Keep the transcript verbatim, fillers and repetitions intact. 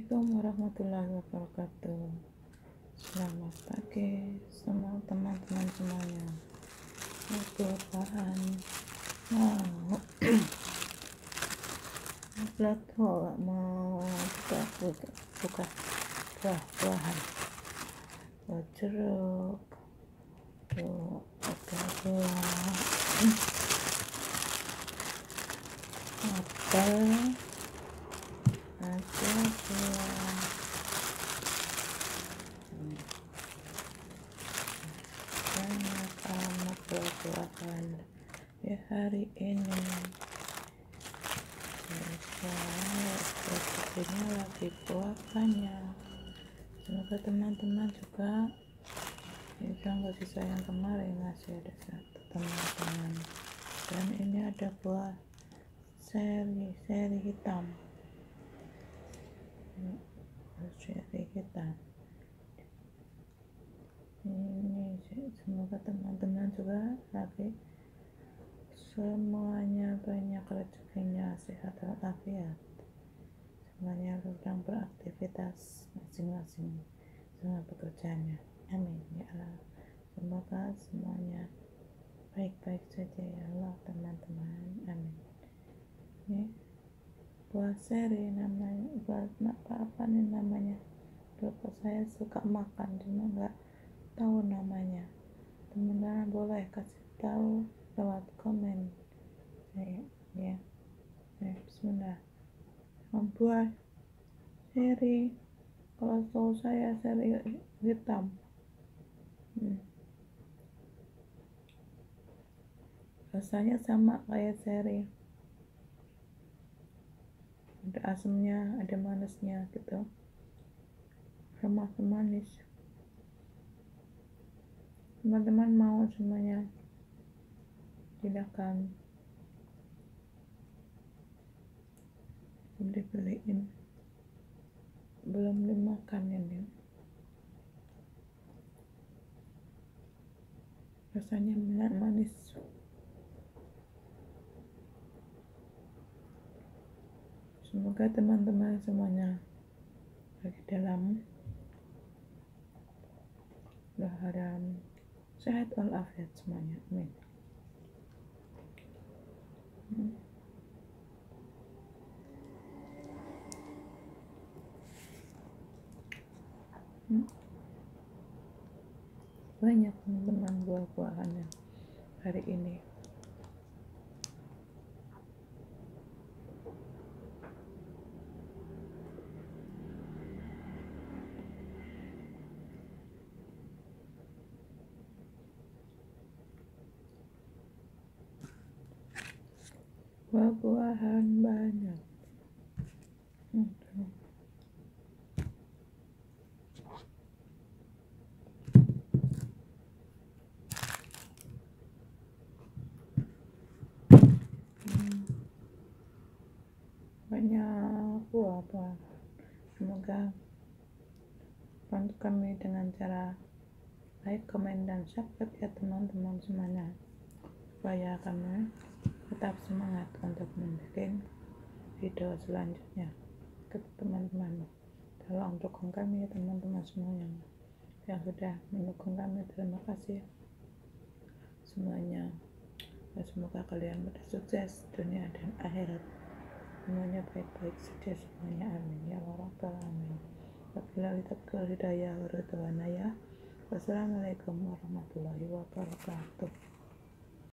Assalamualaikum warahmatullahi wabarakatuh. Selamat pagi semua teman-teman semuanya. Buah-buahan mau upload oh, mau buka buka, buka buah-buahan, buah jeruk, buah ada buah apel, ada buah banyak amat buah-buahan di hari ini. Sepertinya lagi buah banyak. Semoga teman-teman juga bisa kasih sayang kemarin masih ada satu teman-teman. Dan ini ada buah seri seri hitam. Seri hitam. Ini semoga teman-teman juga lagi semuanya banyak rezekinya, sehat walafiat, semuanya sedang beraktivitas masing-masing sama pekerjaannya. Amin ya Allah. Semoga semuanya baik-baik saja ya Allah teman-teman. Amin. Ini buah seri namanya, buat apa apa nih namanya? Bapak saya suka makan cuma nggak tahu namanya. Teman-teman boleh kasih tahu lewat komen. Saya ya. Ya, bismillah. Buah seri, kalau tahu saya seri hitam. Hmm. Rasanya sama kayak seri. Ada asamnya, ada manisnya gitu. Sama manis. Teman-teman mau semuanya, silakan beli-beliin. Belum dimakan ini. Rasanya manis. Semoga teman-teman semuanya lagi dalam keadaan sehat walafiat semuanya. Amin. Hmm. Hmm. Banyak teman-teman buah-buahannya hari ini. Buah-buahan banyak. Hmm. Banyak buah-buah. Semoga bantu kami dengan cara like, komen, dan subscribe ya teman-teman semuanya, supaya kami tetap semangat untuk membuat video selanjutnya ke teman-teman. Tolong dukung kami ya teman-teman semuanya yang sudah mendukung kami. Terima kasih semuanya. Dan semoga kalian bersukses dunia dan akhirat. Semuanya baik-baik saja semuanya. Amin ya rabbal alamin. Wabillahi taufiq wal hidayah wa ridwan ya. Wassalamualaikum warahmatullahi wabarakatuh.